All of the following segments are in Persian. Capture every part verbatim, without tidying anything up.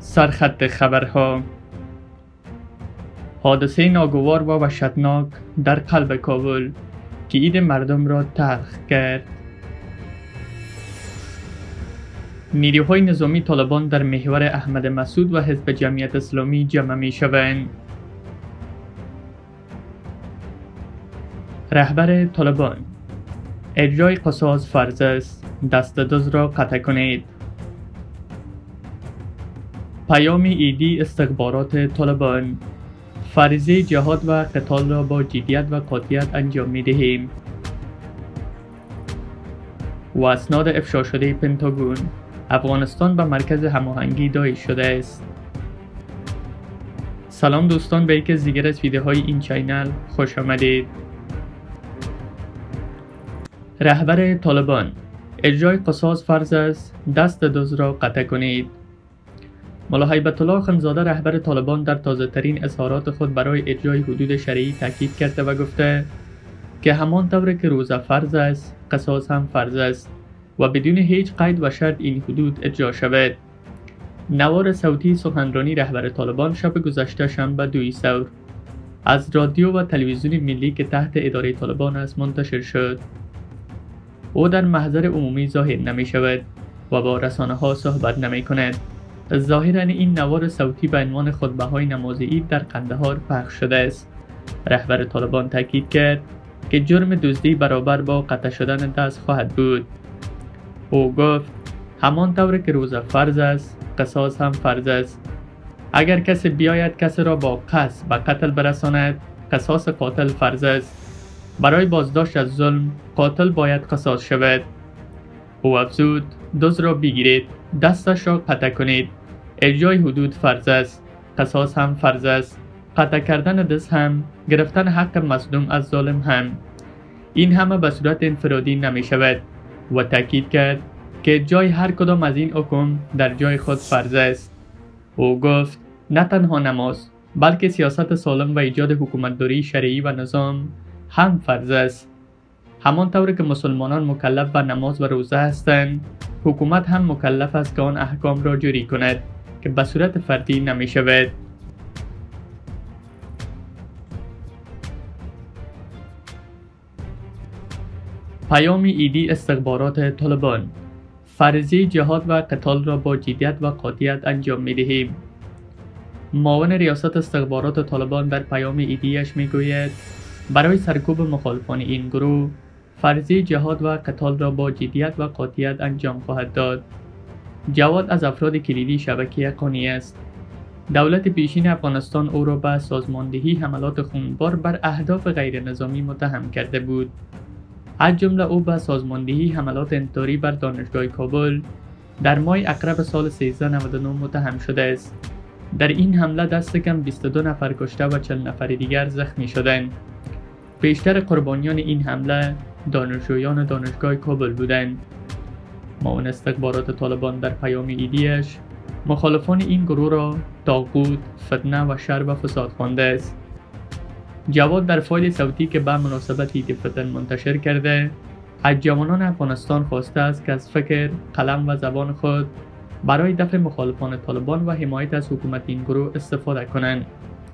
سرخط خبرها. حادثه ناگوار و وحشتناک در قلب کابل که عید مردم را تلخ کرد. نیروهای نظامی طالبان در محور احمد مسعود و حزب جمعیت اسلامی جمع می شوند. رهبر طالبان: اجرای قصاص فرض است، دست دزد را قطع کنید. پیام عیدی استخبارات طالبان: فریضه جهاد و قتال را با جدیت و قاطعیت انجام می دهیم. و اسناد افشا شده پنتاگون: افغانستان به مرکز هماهنگی داعش شده است. سلام دوستان، به یک از دیگر از ویدیوهای این چینل خوش آمدید. رهبر طالبان: اجرای قصاص فرض است، دست دزد را قطع کنید. ملا هیبت الله اخندزاده رهبر طالبان در تازه ترین اظهارات خود برای اجرای حدود شرعی تاکید کرده و گفته که همان طور که روزه فرض است، قصاص هم فرض است و بدون هیچ قید و شرط این حدود اجرا شود. نوار صوتی سخنرانی رهبر طالبان شب گذشته شنبه دوم ثور از رادیو و تلویزیون ملی که تحت اداره طالبان است منتشر شد. او در محضر عمومی ظاهر نمی شود و با رسانه ها صحبت نمی کند. ظاهرا این نوار صوتی به عنوان خطبه های نماز عید در قندهار پخش شده است. رهبر طالبان تاکید کرد که جرم دزدی برابر با قطع شدن دست خواهد بود. او گفت همان طور که روزه فرض است، قصاص هم فرض است. اگر کسی بیاید کسی را با قصد به قتل برساند، قصاص قاتل فرض است. برای بازداشت از ظلم قاتل باید قصاص شود. او افزود دزد را بگیرید، دستش را قطع کنید. اجرای حدود فرض است، قصاص هم فرض است. قطع کردن دست هم، گرفتن حق مظلوم از ظالم هم. این همه به صورت انفرادی نمی شود و تاکید کرد که جای هر کدام از این حکم در جای خود فرض است. او گفت نه تنها نماز بلکه سیاست سالم و ایجاد حکومتداری شرعی و نظام هم فرض است. همان طور که مسلمانان مکلف به نماز و روزه هستند، حکومت هم مکلف است که آن احکام را جاری کند که به صورت فردی نمی شود. پیام عیدی استخبارات طالبان: فریضه جهاد و قتال را با جدیت و قاطعیت انجام می دهیم. معاون ریاست استخبارات طالبان در پیام عیدیش می گوید برای سرکوب مخالفان این گروه فریضه جهاد و قتال را با جدیت و قاطعیت انجام خواهد داد. جواد از افراد کلیدی شبکه حقانی است. دولت پیشین افغانستان او را به سازماندهی حملات خونبار بر اهداف غیر نظامی متهم کرده بود. از جمله او به سازماندهی حملات انتحاری بر دانشگاه کابل در ماه اکرب سال سیزده نود و نه متهم شده است. در این حمله دست کم بیست و دو نفر کشته و چهل نفر دیگر زخمی شدند. بیشتر قربانیان این حمله دانشجویان دانشگاه کابل بودند. معاون استخبارات طالبان در پیام عیدیش مخالفان این گروه را طاغوت، فتنه و شر و فساد خوانده است. جواد در فایل صوتی که به مناسبت عید فطر منتشر کرده از جوانان افغانستان خواسته است که از فکر، قلم و زبان خود برای دفع مخالفان طالبان و حمایت از حکومت این گروه استفاده کنند.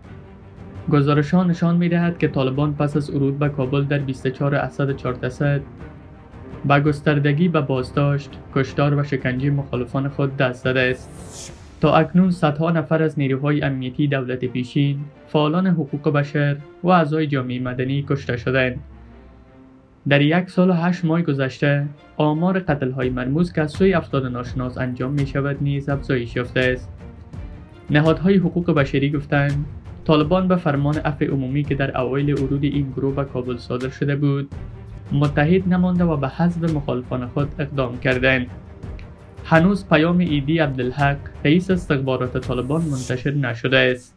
گزارش ها نشان می دهد که طالبان پس از ورود به کابل در بیست و چهار اسد چهارصد با گستردگی به بازداشت، کشتار و شکنجه مخالفان خود دست زده است. تا اکنون صدها نفر از نیروهای امنیتی دولت پیشین، فعالان حقوق بشر و اعضای جامعه مدنی کشته شدند. در یک سال و هشت ماه گذشته، آمار قتل‌های مرموز که از سوی افراد ناشناس انجام می شود نیز افزایش یافته است. نهادهای حقوق بشری گفتند طالبان به فرمان عفو عمومی که در اوایل ورود این گروه به کابل صادر شده بود، متحد نمانده و به حذف مخالفان خود اقدام کردند. هنوز پیام عیدی عبدالحق رئیس استخبارات طالبان منتشر نشده است.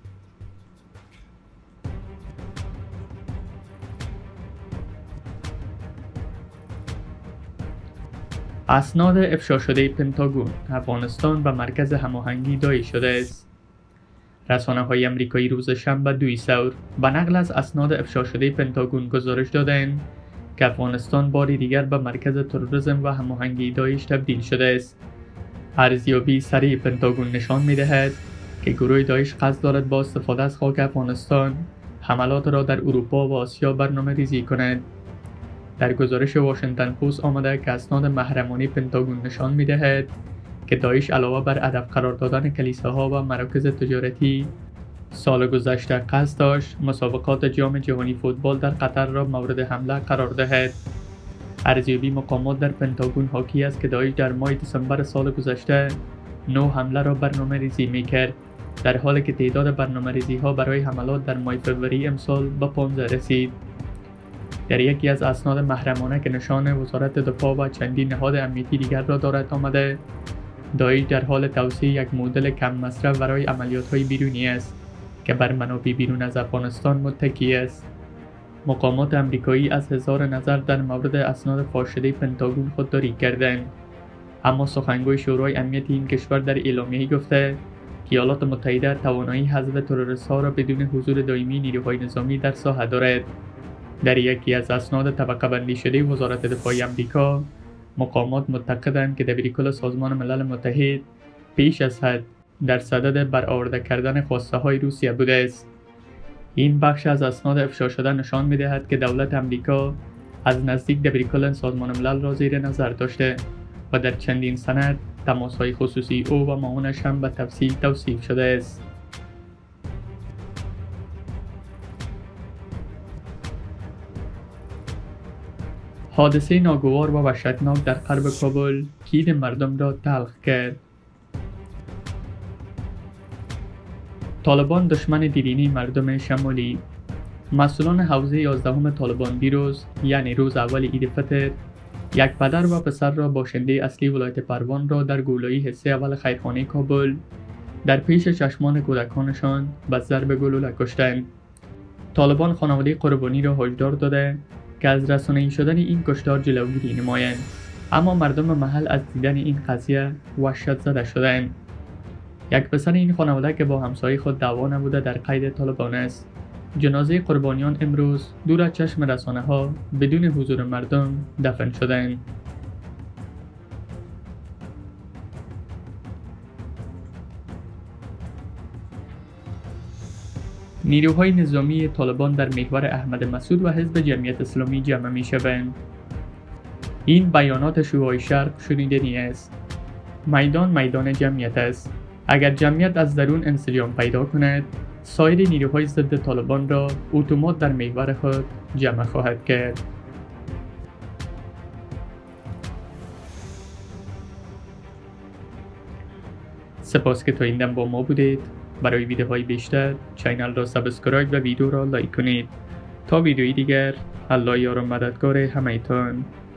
اسناد افشا شده پنتاگون: افغانستان به مرکز هماهنگی داعش شده است. رسانه های امریکایی روز شنبه دوم ثور به نقل از اسناد افشا شده پنتاگون گزارش دادند که افغانستان باری دیگر به مرکز تروریسم و هماهنگی داعش تبدیل شده است. ارزیابی سریع پنتاگون نشان می‌دهد که گروه داعش قصد دارد با استفاده از خاک افغانستان حملات را در اروپا و آسیا برنامه ریزی کند. در گزارش واشنگتن پست آمده که اسناد محرمانه پنتاگون نشان می‌دهد که داعش علاوه بر هدف قرار دادن کلیساها و مراکز تجارتی، سال گذشته قصد داشت مسابقات جام جهانی فوتبال در قطر را مورد حمله قرار دهد. ارزیابی مقامات در پنتاگون حاکی است که داعش در ماه دسامبر سال گذشته نو حمله را برنامه ریزی می‌کرد، در حالی که تعداد برنامه ریزی ها برای حملات در ماه فوریه امسال به پانزده رسید. در یکی از اسناد محرمانه که نشان وزارت دفاع و چندین نهاد امنیتی دیگر را دارد آمده، داعش در حال توسعه یک مدل کم مصرف برای عملیات‌های بیرونی است که بر منابع بیرون از افغانستان متکی است. مقامات امریکایی از اظهار نظر در مورد اسناد فاش شده پنتاگون خودداری کردند، اما سخنگوی شورای امنیت این کشور در اعلامیه‌ای گفته که ایالات متحده توانایی حذف تروریست‌ها را بدون حضور دائمی نیروهای نظامی در ساحه دارد. در یکی از اسناد طبقه بندی شده وزارت دفاع آمریکا، مقامات معتقدند که دبیرکل سازمان ملل متحد پیش از حد در صدد برآورده کردن خواسته های روسیه بوده است. این بخش از اسناد افشا شده نشان می‌دهد که دولت آمریکا از نزدیک دبیرکل سازمان ملل را زیر نظر داشته و در چندین سند تماس‌های خصوصی او و معاونش هم به تفصیل توصیف شده است. حادثه ناگوار و وحشتناک در غرب کابل کید مردم را تلخ کرد. طالبان دشمن دیرینه مردم شمالی. مسئولان حوزه یازدهم طالبان دیروز، یعنی روز اول عید فطر، یک پدر و پسر را باشنده اصلی ولایت پروان را در گولایی حصه اول خیرخانه کابل در پیش چشمان کودکانشان به ضرب گلوله کشتند. طالبان خانواده قربانی را هشدار داده که از رسانه‌ای شدن این کشتار جلوگیری نمایند، اما مردم محل از دیدن این قضیه وحشت زده شدند. یک پسر این خانواده که با همسایه خود دعوا نبوده در قید طالبان است. جنازه قربانیان امروز دور از چشم رسانه‌ها بدون حضور مردم دفن شدند. نیروهای نظامی طالبان در محور احمد مسعود و حزب جمعیت اسلامی جمع می شوند. این بیانات شورای شرق شنیدنی است. میدان میدان جمعیت است. اگر جمعیت از درون انسجام پیدا کند، سایر نیروهای ضد طالبان را اتومات در محور خود جمع خواهد کرد. سپاس که تا این دم با ما بودید. برای ویدیوهای بیشتر چینل را سابسکرایب و ویدیو را لایک کنید. تا ویدیوی دیگر، الله یار و مددگار همه‌تان.